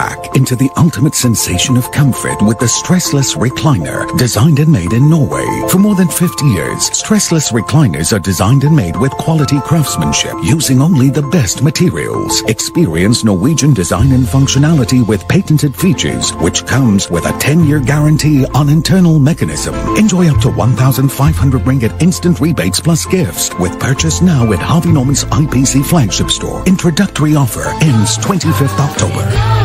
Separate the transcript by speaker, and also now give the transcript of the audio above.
Speaker 1: back into the ultimate sensation of comfort with the Stressless recliner, designed and made in Norway. For more than 50 years, Stressless recliners are designed and made with quality craftsmanship using only the best materials. Experience Norwegian design and functionality with patented features, which comes with a 10-year guarantee on internal mechanism. Enjoy up to 1,500 ringgit instant rebates plus gifts with purchase now at Harvey Norman's IPC flagship store. Introductory offer ends 25th October.